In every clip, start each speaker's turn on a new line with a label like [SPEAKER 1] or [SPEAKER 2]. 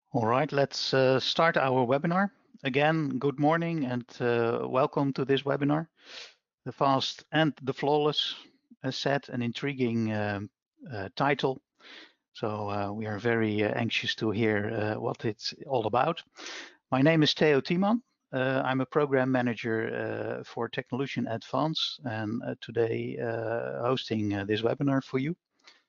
[SPEAKER 1] All right, let's start our webinar. Again, good morning and welcome to this webinar. The Fast and the Flawless, as said, an intriguing title. So we are very anxious to hear what it's all about. My name is Theo Tiemann. I'm a program manager for Technolution Advance and today hosting this webinar for you.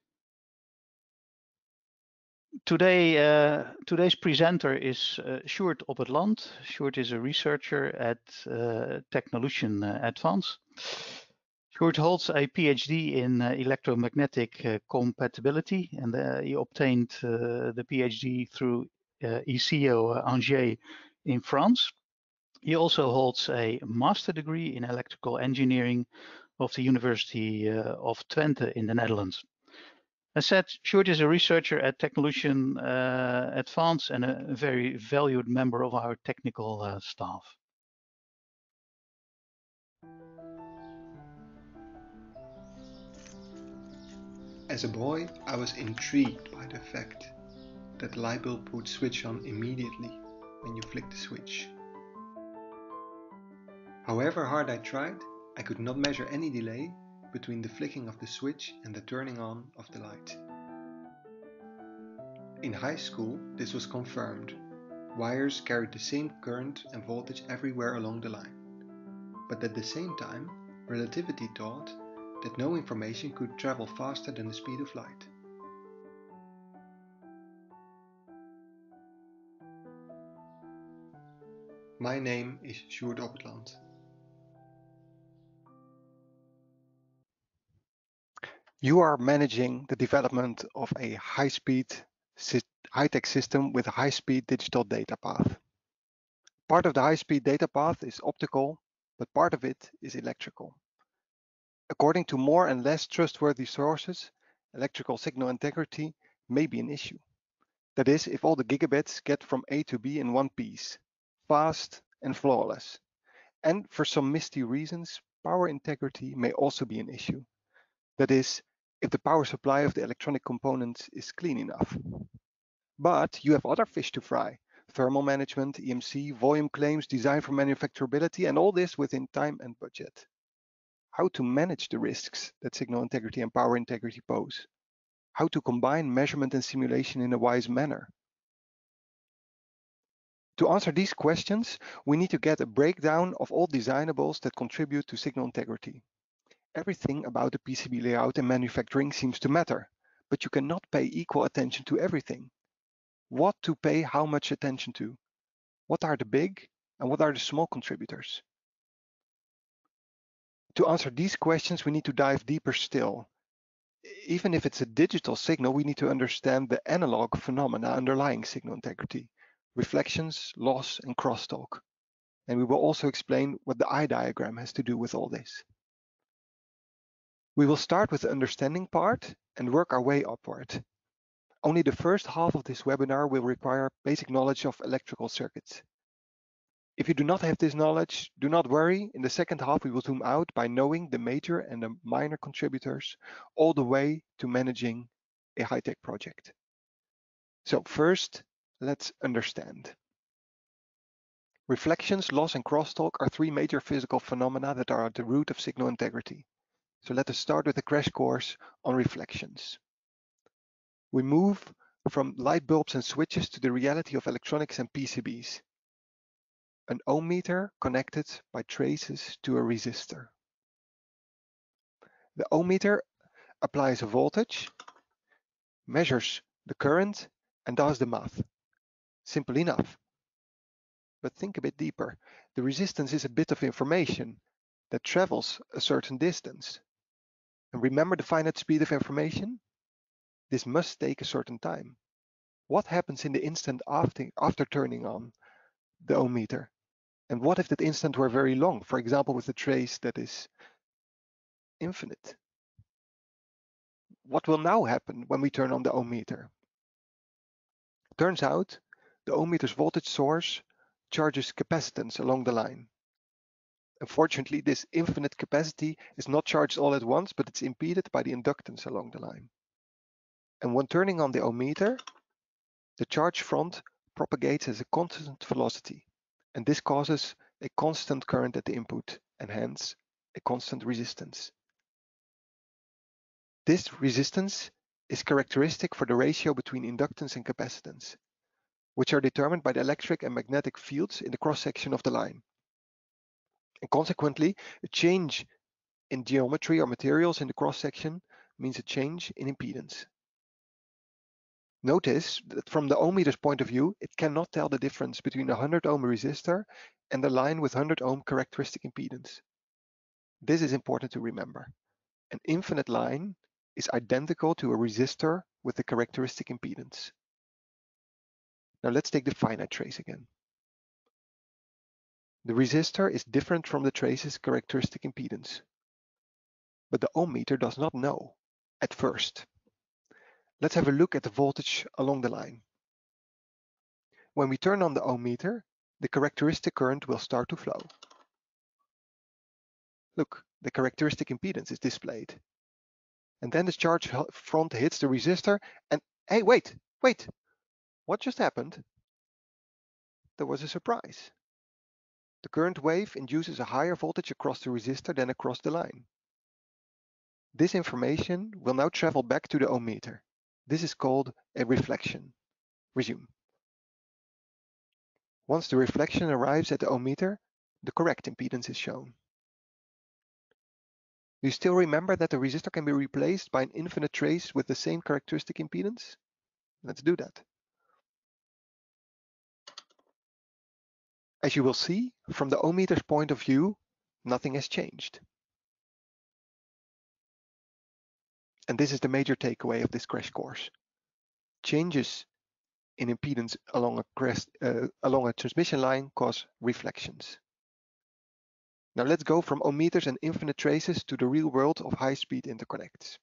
[SPEAKER 1] Today's presenter is Sjoerd op het Land. Sjoerd is a researcher at Technolution Advance. Sjoerd holds a PhD in electromagnetic compatibility, and he obtained the PhD through ICEO Angers in France. He also holds a master degree in electrical engineering of the University of Twente in the Netherlands. As said, Sjoerd is a researcher at Technolution Advance and a very valued member of our technical staff.
[SPEAKER 2] As a boy, I was intrigued by the fact that the light bulb would switch on immediately when you flick the switch. However hard I tried, I could not measure any delay between the flicking of the switch and the turning on of the light. In high school, this was confirmed. Wires carried the same current and voltage everywhere along the line. But at the same time, relativity taught that no information could travel faster than the speed of light. My name is Sjoerd op het Land. You are managing the development of a high-tech system with a high-speed digital data path. Part of the high-speed data path is optical, but part of it is electrical. According to more and less trustworthy sources, electrical signal integrity may be an issue. That is, if all the gigabits get from A to B in one piece, fast and flawless. And for some misty reasons, power integrity may also be an issue. That is, if the power supply of the electronic components is clean enough. But you have other fish to fry: thermal management, EMC, volume claims, design for manufacturability, and all this within time and budget. How to manage the risks that signal integrity and power integrity pose. How to combine measurement and simulation in a wise manner. To answer these questions, we need to get a breakdown of all designables that contribute to signal integrity. Everything about the PCB layout and manufacturing seems to matter, but you cannot pay equal attention to everything. What to pay how much attention to? What are the big and what are the small contributors? To answer these questions, we need to dive deeper still. Even if it's a digital signal, we need to understand the analog phenomena underlying signal integrity: reflections, loss, and crosstalk. And we will also explain what the eye diagram has to do with all this. We will start with the understanding part and work our way upward. Only the first half of this webinar will require basic knowledge of electrical circuits. If you do not have this knowledge, do not worry. In the second half, we will zoom out by knowing the major and the minor contributors all the way to managing a high-tech project. So first, let's understand. Reflections, loss, and crosstalk are three major physical phenomena that are at the root of signal integrity. So let us start with a crash course on reflections. We move from light bulbs and switches to the reality of electronics and PCBs. An ohm meter connected by traces to a resistor. The ohm meter applies a voltage, measures the current, and does the math. Simple enough. But think a bit deeper. The resistance is a bit of information that travels a certain distance. And remember the finite speed of information? This must take a certain time. What happens in the instant after turning on the ohm meter? And what if that instant were very long, for example, with a trace that is infinite? What will now happen when we turn on the ohm meter? Turns out the ohm meter's voltage source charges capacitance along the line. Unfortunately, this infinite capacity is not charged all at once, but it's impeded by the inductance along the line. And when turning on the ohm meter, the charge front propagates at a constant velocity, and this causes a constant current at the input, and hence a constant resistance. This resistance is characteristic for the ratio between inductance and capacitance, which are determined by the electric and magnetic fields in the cross-section of the line. And consequently, a change in geometry or materials in the cross-section means a change in impedance. Notice that from the ohm meter's point of view, it cannot tell the difference between a 100 ohm resistor and a line with 100 ohm characteristic impedance. This is important to remember. An infinite line is identical to a resistor with the characteristic impedance. Now let's take the finite trace again. The resistor is different from the trace's characteristic impedance, but the ohm meter does not know at first. Let's have a look at the voltage along the line. When we turn on the ohm meter, the characteristic current will start to flow. Look, the characteristic impedance is displayed. And then the charge front hits the resistor and, hey, wait, what just happened? There was a surprise. The current wave induces a higher voltage across the resistor than across the line. This information will now travel back to the ohm meter. This is called a reflection. Resume. Once the reflection arrives at the ohm meter, the correct impedance is shown. Do you still remember that the resistor can be replaced by an infinite trace with the same characteristic impedance? Let's do that. As you will see, from the ohm meter's point of view, nothing has changed. And this is the major takeaway of this crash course. Changes in impedance along a transmission line cause reflections. Now let's go from ohm meters and infinite traces to the real world of high-speed interconnects.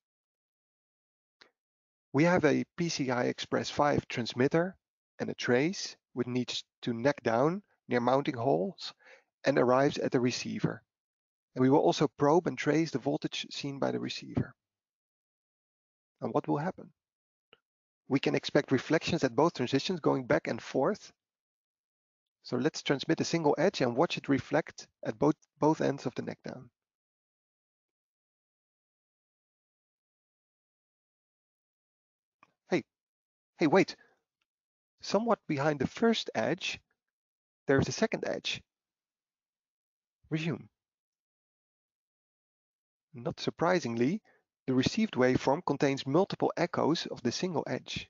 [SPEAKER 2] We have a PCI Express 5 transmitter and a trace which needs to neck down near mounting holes and arrives at the receiver. And we will also probe and trace the voltage seen by the receiver. And what will happen? We can expect reflections at both transitions going back and forth. So let's transmit a single edge and watch it reflect at both ends of the neck down. Hey, wait. Somewhat behind the first edge, there is a second edge. Resume. Not surprisingly, the received waveform contains multiple echoes of the single edge.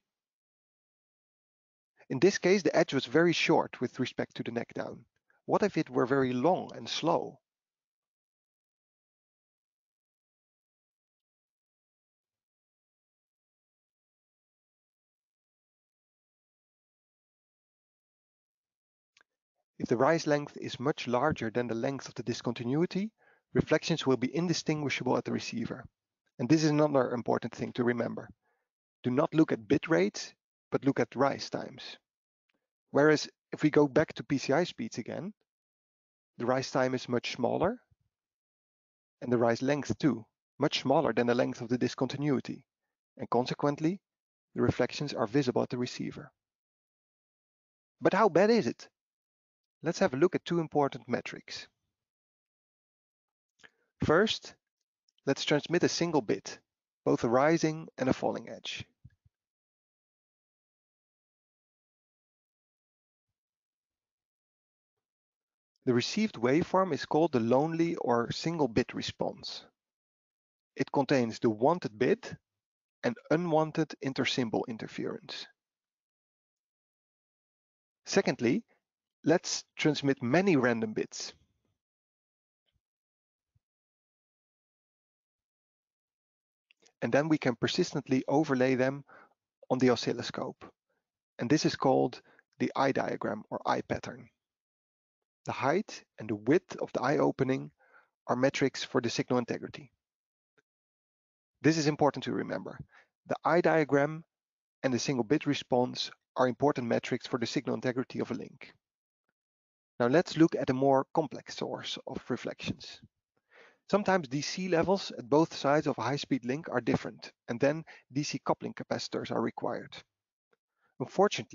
[SPEAKER 2] In this case, the edge was very short with respect to the neck down. What if it were very long and slow? If the rise length is much larger than the length of the discontinuity, reflections will be indistinguishable at the receiver. And this is another important thing to remember. Do not look at bit rates, but look at rise times. Whereas if we go back to PCI speeds again, the rise time is much smaller, and the rise length too, much smaller than the length of the discontinuity, and consequently, the reflections are visible at the receiver. But how bad is it? Let's have a look at two important metrics. First, let's transmit a single bit, both a rising and a falling edge. The received waveform is called the lonely or single bit response. It contains the wanted bit and unwanted intersymbol interference. Secondly, let's transmit many random bits. And then we can persistently overlay them on the oscilloscope. And this is called the eye diagram or eye pattern. The height and the width of the eye opening are metrics for the signal integrity. This is important to remember. The eye diagram and the single bit response are important metrics for the signal integrity of a link. Now let's look at a more complex source of reflections. Sometimes DC levels at both sides of a high-speed link are different, and then DC coupling capacitors are required. Unfortunately,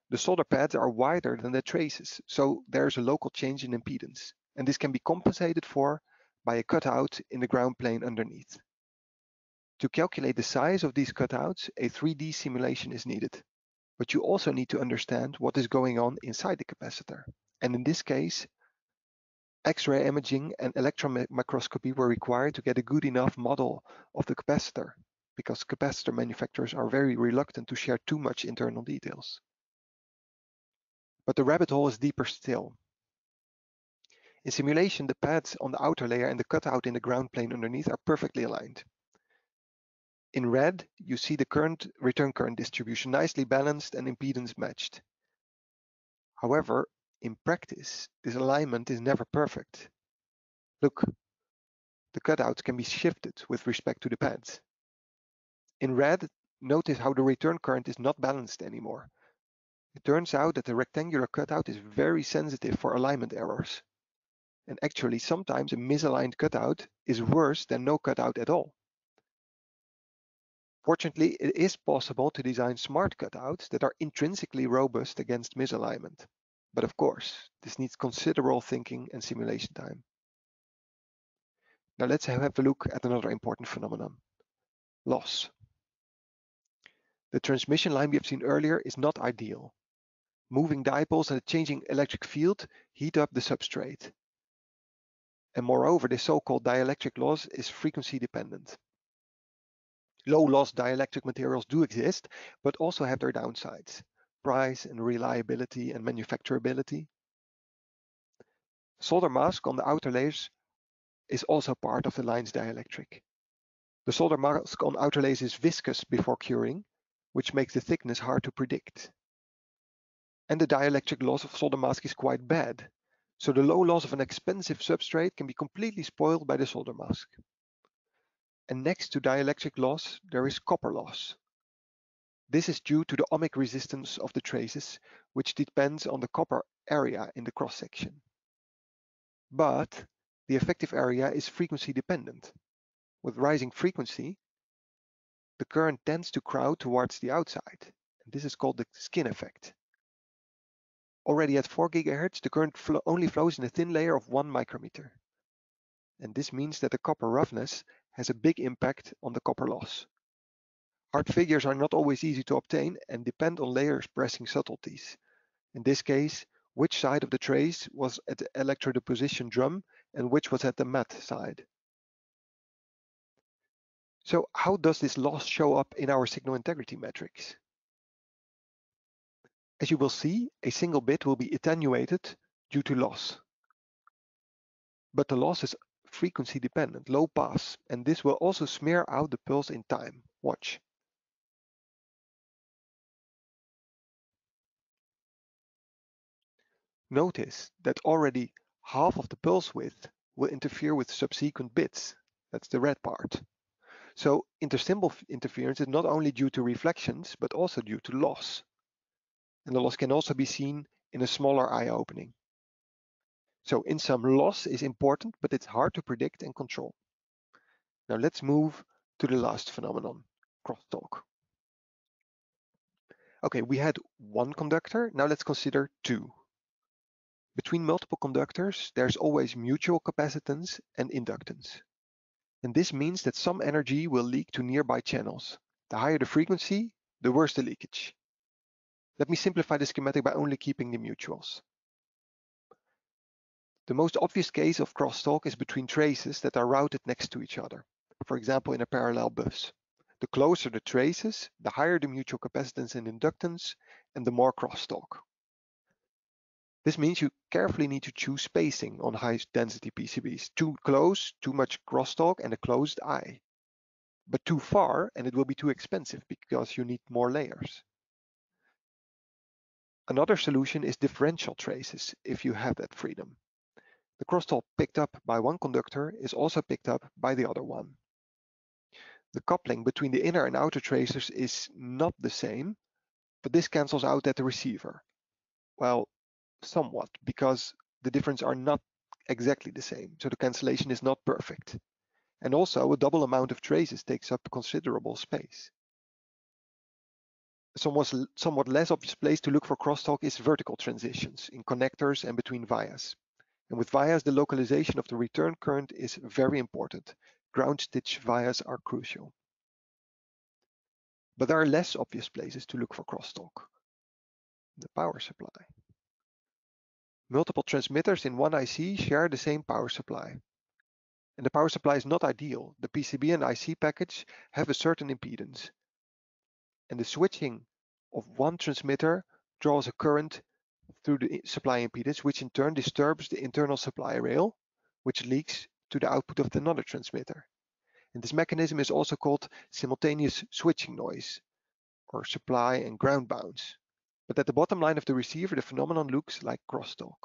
[SPEAKER 2] The solder pads are wider than the traces, so there's a local change in impedance, and this can be compensated for by a cutout in the ground plane underneath. To calculate the size of these cutouts, a 3D simulation is needed, but you also need to understand what is going on inside the capacitor. And in this case, X-ray imaging and electron microscopy were required to get a good enough model of the capacitor, because capacitor manufacturers are very reluctant to share too much internal details. But the rabbit hole is deeper still. In simulation, the pads on the outer layer and the cutout in the ground plane underneath are perfectly aligned. In red, you see the return current distribution nicely balanced and impedance matched. However, in practice, this alignment is never perfect. Look, the cutouts can be shifted with respect to the pads. In red, notice how the return current is not balanced anymore. It turns out that the rectangular cutout is very sensitive for alignment errors. And actually, sometimes a misaligned cutout is worse than no cutout at all. Fortunately, it is possible to design smart cutouts that are intrinsically robust against misalignment. But of course, this needs considerable thinking and simulation time. Now let's have a look at another important phenomenon: loss. The transmission line we have seen earlier is not ideal. Moving dipoles and a changing electric field heat up the substrate. And moreover, the so-called dielectric loss is frequency dependent. Low loss dielectric materials do exist, but also have their downsides: price and reliability and manufacturability. Solder mask on the outer layers is also part of the line's dielectric. The solder mask on outer layers is viscous before curing, which makes the thickness hard to predict. And the dielectric loss of solder mask is quite bad, so the low loss of an expensive substrate can be completely spoiled by the solder mask. And next to dielectric loss, there is copper loss. This is due to the ohmic resistance of the traces, which depends on the copper area in the cross-section. But the effective area is frequency dependent. With rising frequency, the current tends to crowd towards the outside, and this is called the skin effect. Already at 4 GHz, the current only flows in a thin layer of 1 micrometer. And this means that the copper roughness has a big impact on the copper loss. Hard figures are not always easy to obtain and depend on layer expressing subtleties. In this case, which side of the trace was at the electrodeposition drum and which was at the mat side. So how does this loss show up in our signal integrity metrics? As you will see, a single bit will be attenuated due to loss. But the loss is frequency dependent, low pass, and this will also smear out the pulse in time. Watch. Notice that already half of the pulse width will interfere with subsequent bits. That's the red part. So intersymbol interference is not only due to reflections, but also due to loss. And the loss can also be seen in a smaller eye opening. So in sum, loss is important, but it's hard to predict and control. Now let's move to the last phenomenon, crosstalk. Okay, we had one conductor, now let's consider two. Between multiple conductors, there's always mutual capacitance and inductance. And this means that some energy will leak to nearby channels. The higher the frequency, the worse the leakage. Let me simplify the schematic by only keeping the mutuals. The most obvious case of crosstalk is between traces that are routed next to each other, for example in a parallel bus. The closer the traces, the higher the mutual capacitance and inductance, and the more crosstalk. This means you carefully need to choose spacing on high-density PCBs. Too close, too much crosstalk and a closed eye. But too far, and it will be too expensive because you need more layers. Another solution is differential traces, if you have that freedom. The crosstalk picked up by one conductor is also picked up by the other one. The coupling between the inner and outer tracers is not the same, but this cancels out at the receiver. Well, somewhat, because the difference are not exactly the same, so the cancellation is not perfect. And also, a double amount of traces takes up considerable space. A somewhat less obvious place to look for crosstalk is vertical transitions in connectors and between vias. And with vias, the localization of the return current is very important. Ground stitch vias are crucial. But there are less obvious places to look for crosstalk. The power supply. Multiple transmitters in one IC share the same power supply. And the power supply is not ideal. The PCB and IC package have a certain impedance. And the switching of one transmitter draws a current through the supply impedance, which in turn disturbs the internal supply rail, which leaks to the output of another transmitter. And this mechanism is also called simultaneous switching noise, or supply and ground bounce. But at the bottom line of the receiver, the phenomenon looks like crosstalk.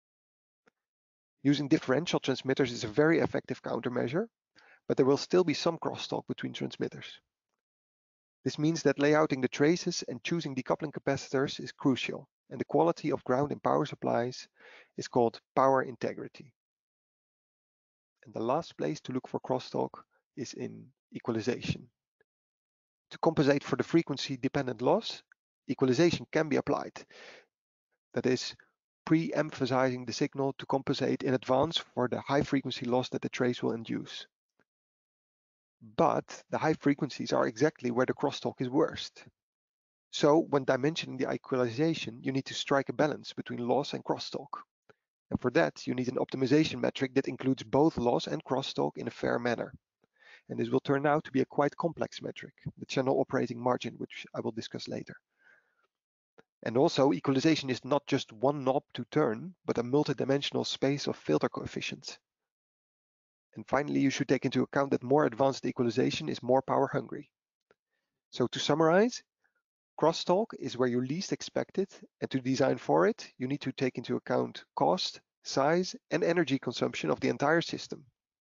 [SPEAKER 2] Using differential transmitters is a very effective countermeasure, but there will still be some crosstalk between transmitters. This means that layouting the traces and choosing decoupling capacitors is crucial, and the quality of ground and power supplies is called power integrity. And the last place to look for crosstalk is in equalization. To compensate for the frequency-dependent loss, equalization can be applied. That is, pre-emphasizing the signal to compensate in advance for the high frequency loss that the trace will induce. But the high frequencies are exactly where the crosstalk is worst. So when dimensioning the equalization, you need to strike a balance between loss and crosstalk. And for that, you need an optimization metric that includes both loss and crosstalk in a fair manner. And this will turn out to be a quite complex metric, the channel operating margin, which I will discuss later. And also, equalization is not just one knob to turn, but a multidimensional space of filter coefficients. And finally, you should take into account that more advanced equalization is more power hungry. So to summarize, crosstalk is where you least expect it, and to design for it, you need to take into account cost, size, and energy consumption of the entire system.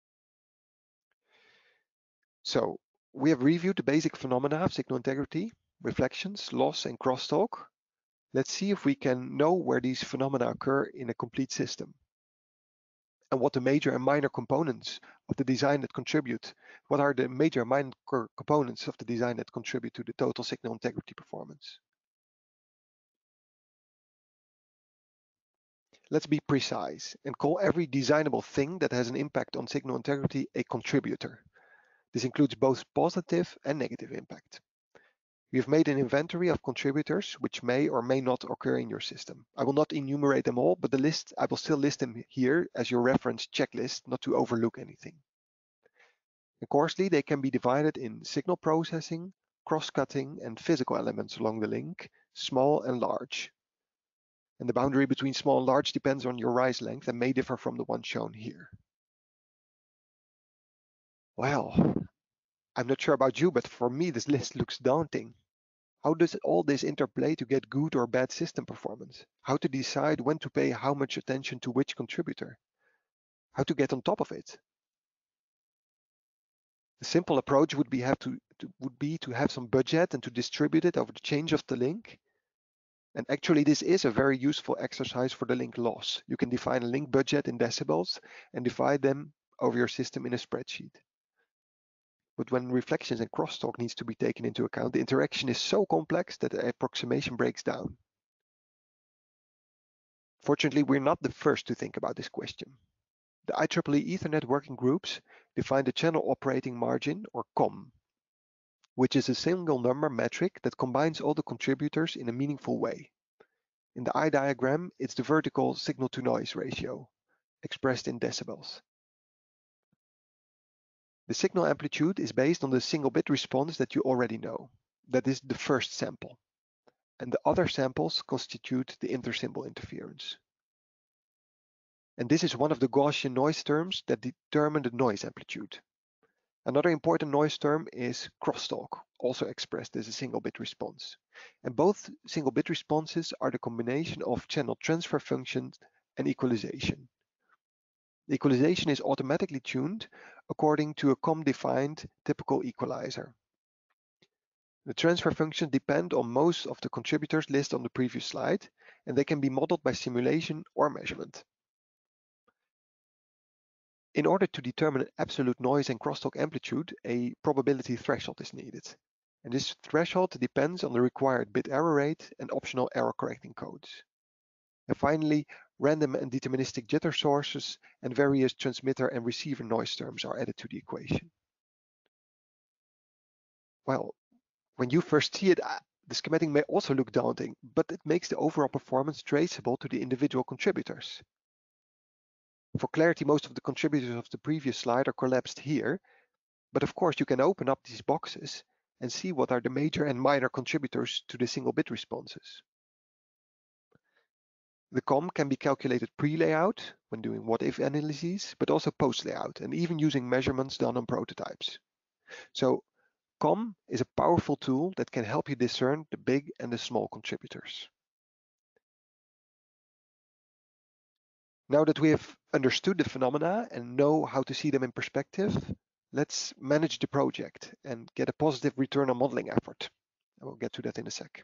[SPEAKER 2] So we have reviewed the basic phenomena of signal integrity, reflections, loss, and crosstalk. Let's see if we can know where these phenomena occur in a complete system, and what the major and minor components of the design that contribute. What are the major and minor components of the design that contribute to the total signal integrity performance? Let's be precise and call every designable thing that has an impact on signal integrity a contributor. This includes both positive and negative impact. We have made an inventory of contributors which may or may not occur in your system. I will not enumerate them all, but I will still list them here as your reference checklist, not to overlook anything. And coarsely, they can be divided in signal processing, cross-cutting, and physical elements along the link, small and large. And the boundary between small and large depends on your rise length and may differ from the one shown here. Well, I'm not sure about you, but for me this list looks daunting. How does all this interplay to get good or bad system performance? How to decide when to pay how much attention to which contributor? How to get on top of it? The simple approach would be to have some budget and to distribute it over the change of the link. And actually, this is a very useful exercise for the link loss. You can define a link budget in decibels and divide them over your system in a spreadsheet. But when reflections and crosstalk needs to be taken into account, the interaction is so complex that the approximation breaks down. Fortunately, we're not the first to think about this question. The IEEE Ethernet working groups define the channel operating margin, or COM, which is a single number metric that combines all the contributors in a meaningful way. In the eye diagram, it's the vertical signal-to-noise ratio, expressed in decibels. The signal amplitude is based on the single bit response that you already know. That is the first sample. And the other samples constitute the intersymbol interference. And this is one of the Gaussian noise terms that determine the noise amplitude. Another important noise term is crosstalk, also expressed as a single bit response. And both single bit responses are the combination of channel transfer functions and equalization. The equalization is automatically tuned according to a COM-defined typical equalizer. The transfer functions depend on most of the contributors listed on the previous slide, and they can be modeled by simulation or measurement. In order to determine absolute noise and crosstalk amplitude, a probability threshold is needed. And this threshold depends on the required bit error rate and optional error correcting codes. And finally, random and deterministic jitter sources and various transmitter and receiver noise terms are added to the equation. Well, when you first see it, the schematic may also look daunting, but it makes the overall performance traceable to the individual contributors. For clarity, most of the contributors of the previous slide are collapsed here, but of course you can open up these boxes and see what are the major and minor contributors to the single bit responses. The COM can be calculated pre-layout when doing what-if analyses, but also post-layout and even using measurements done on prototypes. So COM is a powerful tool that can help you discern the big and the small contributors. Now that we have understood the phenomena and know how to see them in perspective, let's manage the project and get a positive return on modeling effort. I will get to that in a sec.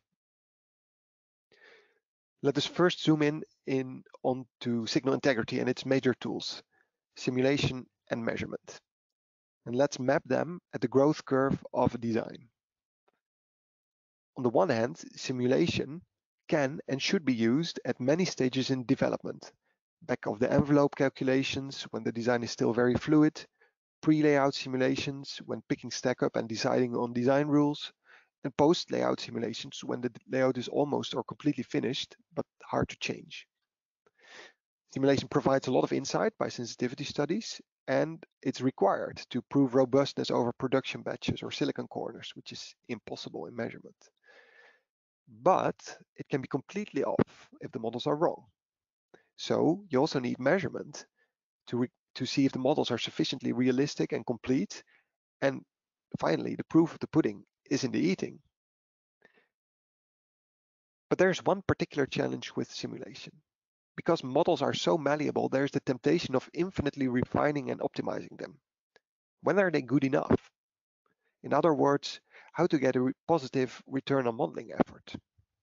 [SPEAKER 2] Let us first zoom in onto signal integrity and its major tools, simulation and measurement. And let's map them at the growth curve of a design. On the one hand, simulation can and should be used at many stages in development. Back of the envelope calculations when the design is still very fluid, pre-layout simulations when picking stack up and deciding on design rules, and post-layout simulations when the layout is almost or completely finished, but hard to change. Simulation provides a lot of insight by sensitivity studies, and it's required to prove robustness over production batches or silicon corners, which is impossible in measurement. But it can be completely off if the models are wrong. So you also need measurement to see if the models are sufficiently realistic and complete. And finally, the proof of the pudding is in the eating. But there's one particular challenge with simulation. Because models are so malleable, there's the temptation of infinitely refining and optimizing them. When are they good enough? In other words, how to get a positive return on modeling effort.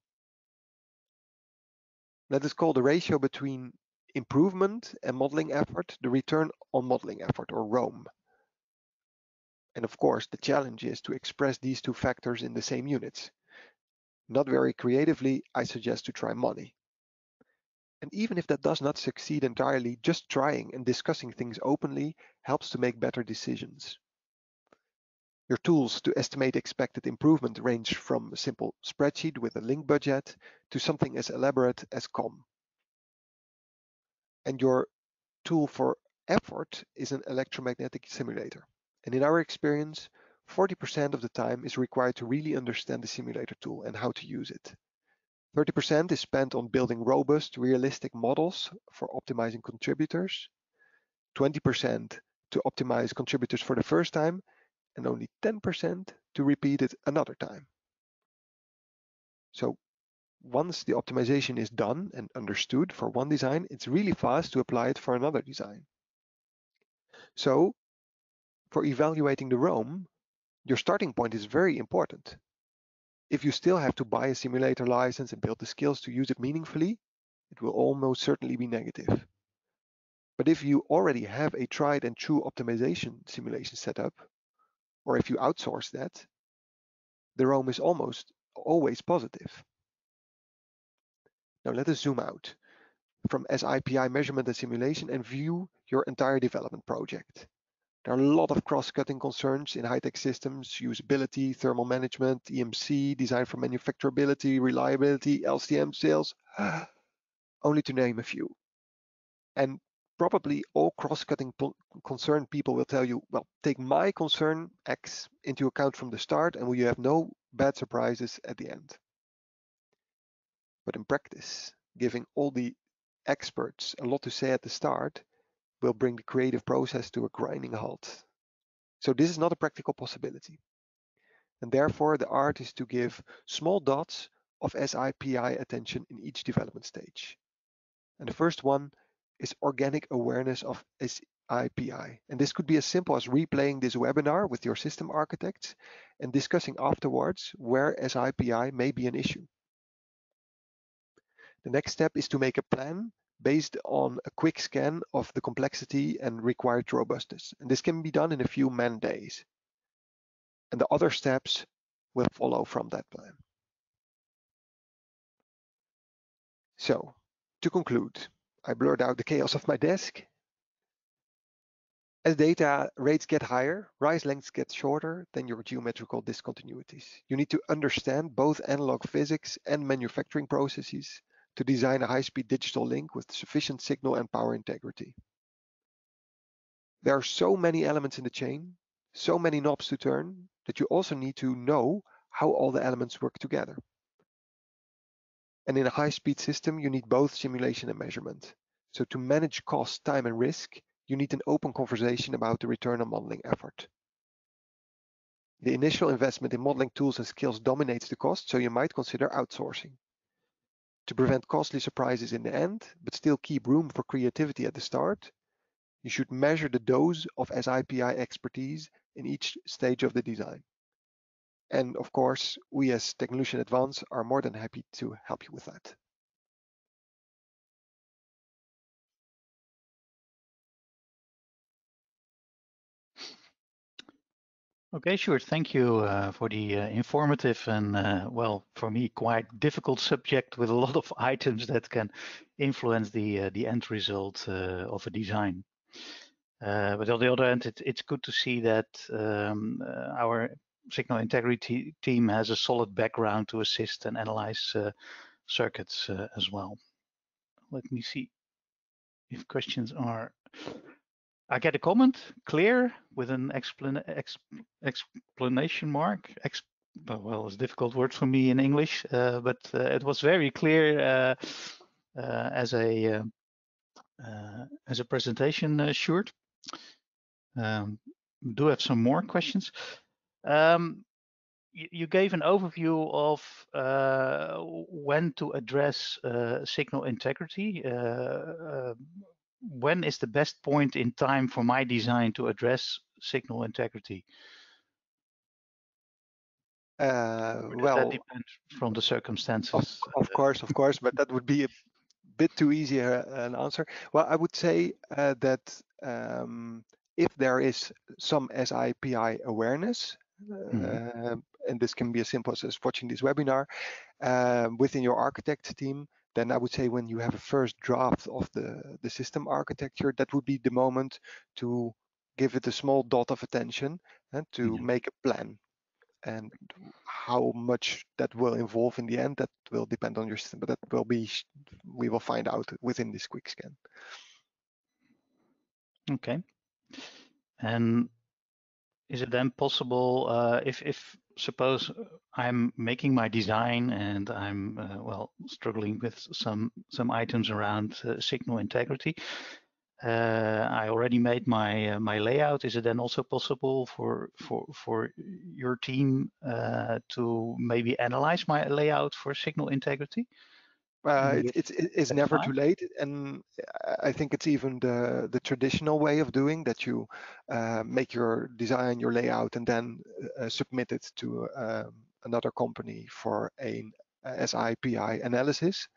[SPEAKER 2] Let us call the ratio between improvement and modeling effort the return on modeling effort, or ROM. And of course, the challenge is to express these two factors in the same units. Not very creatively, I suggest to try money. And even if that does not succeed entirely, just trying and discussing things openly helps to make better decisions. Your tools to estimate expected improvement range from a simple spreadsheet with a link budget to something as elaborate as COM. And your tool for effort is an electromagnetic simulator. And in our experience, 40% of the time is required to really understand the simulator tool and how to use it. 30% is spent on building robust, realistic models for optimizing contributors, 20% to optimize contributors for the first time, and only 10% to repeat it another time. So once the optimization is done and understood for one design, it's really fast to apply it for another design. So for evaluating the ROM, your starting point is very important. If you still have to buy a simulator license and build the skills to use it meaningfully, it will almost certainly be negative. But if you already have a tried and true optimization simulation setup, or if you outsource that, the ROM is almost always positive. Now let us zoom out from SIPI measurement and simulation and view your entire development project. There are a lot of cross-cutting concerns in high-tech systems: usability, thermal management, EMC, design for manufacturability, reliability, LCM sales, only to name a few. And probably all cross-cutting concerned people will tell you, well, take my concern X into account from the start and you have no bad surprises at the end. But in practice, giving all the experts a lot to say at the start will bring the creative process to a grinding halt. So this is not a practical possibility. And therefore, the art is to give small dots of SIPI attention in each development stage. And the first one is organic awareness of SIPI. And this could be as simple as replaying this webinar with your system architects and discussing afterwards where SIPI may be an issue. The next step is to make a plan based on a quick scan of the complexity and required robustness. And this can be done in a few man days. And the other steps will follow from that plan. So, to conclude, I blurred out the chaos of my desk. As data rates get higher, rise lengths get shorter than your geometrical discontinuities. You need to understand both analog physics and manufacturing processes to design a high-speed digital link with sufficient signal and power integrity. There are so many elements in the chain, so many knobs to turn, that you also need to know how all the elements work together. And in a high-speed system, you need both simulation and measurement. So to manage cost, time, and risk, you need an open conversation about the return on modeling effort. The initial investment in modeling tools and skills dominates the cost, so you might consider outsourcing. To prevent costly surprises in the end, but still keep room for creativity at the start, you should measure the dose of SIPI expertise in each stage of the design. And of course, we as Technolution Advance are more than happy to help you with that.
[SPEAKER 1] Okay, sure. Thank you for the informative and, well, for me, quite difficult subject with a lot of items that can influence the end result of a design. But on the other hand, it's good to see that our signal integrity team has a solid background to assist and analyze circuits as well. Let me see if questions are. I get a comment, clear, with an explanation mark. Well, it's a difficult word for me in English, but it was very clear as a presentation, Sjoerd. Do have some more questions. You gave an overview of when to address signal integrity. When is the best point in time for my design to address signal integrity?
[SPEAKER 2] Well,
[SPEAKER 1] that depends from the circumstances.
[SPEAKER 2] Of course, but that would be a bit too easy an answer. Well, I would say that if there is some SIPI awareness, and this can be as simple as watching this webinar within your architect team, then I would say when you have a first draft of the system architecture, that would be the moment to give it a small dot of attention and to make a plan. And how much that will involve in the end, that will depend on your system, but that will be, we will find out within this quick scan.
[SPEAKER 1] Okay. And is it then possible, if suppose I'm making my design and I'm well struggling with some items around signal integrity, I already made my my layout. Is it then also possible for your team to maybe analyze my layout for signal integrity?
[SPEAKER 2] It's never too late, and I think it's even the traditional way of doing that. You make your design, your layout, and then submit it to another company for a SIPI analysis.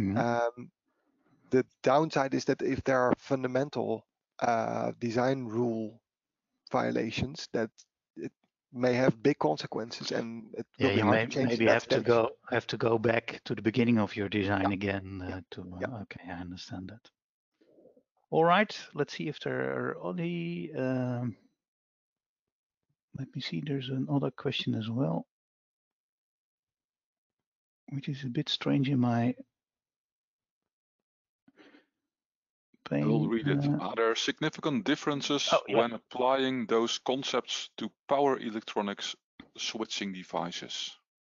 [SPEAKER 2] The downside is that if there are fundamental design rule violations, that it may have big consequences, and it will be hard to change
[SPEAKER 1] maybe
[SPEAKER 2] that
[SPEAKER 1] have to go back to the beginning of your design again
[SPEAKER 2] Yeah.
[SPEAKER 1] Okay, I understand that. All right, let's see if there are any. Let me see. There's another question as well, which is a bit strange in my pane.
[SPEAKER 3] I will read it. Are there significant differences when applying those concepts to power electronics switching devices?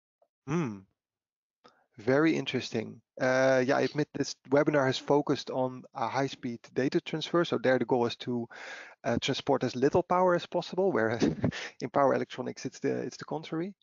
[SPEAKER 2] Very interesting. Yeah, I admit this webinar has focused on a high-speed data transfer. So there the goal is to transport as little power as possible, whereas in power electronics it's the contrary.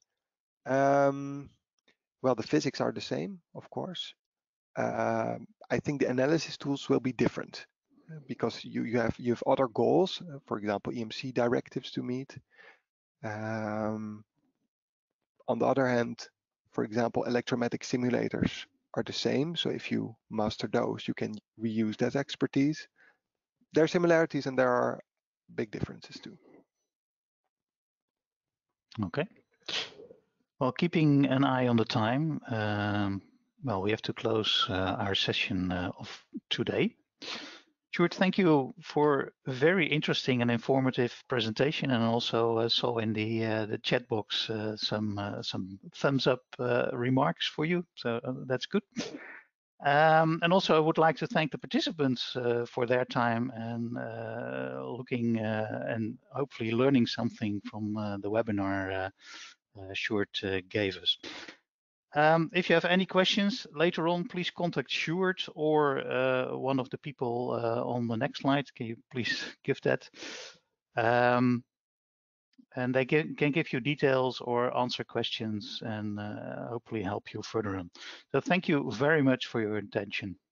[SPEAKER 2] Well, the physics are the same, of course. I think the analysis tools will be different because you have other goals, for example, EMC directives to meet. On the other hand, for example, electromagnetic simulators are the same. So if you master those, you can reuse that expertise. There are similarities and there are big differences too.
[SPEAKER 1] Okay. Well, keeping an eye on the time, well, we have to close our session of today. Sjoerd, thank you for a very interesting and informative presentation, and also saw in the chat box some thumbs up remarks for you, so that's good. And also, I would like to thank the participants for their time and looking and hopefully learning something from the webinar Sjoerd gave us. If you have any questions later on, please contact Sjoerd or one of the people on the next slide. Can you please give that? And they can give you details or answer questions and hopefully help you further on. So thank you very much for your attention.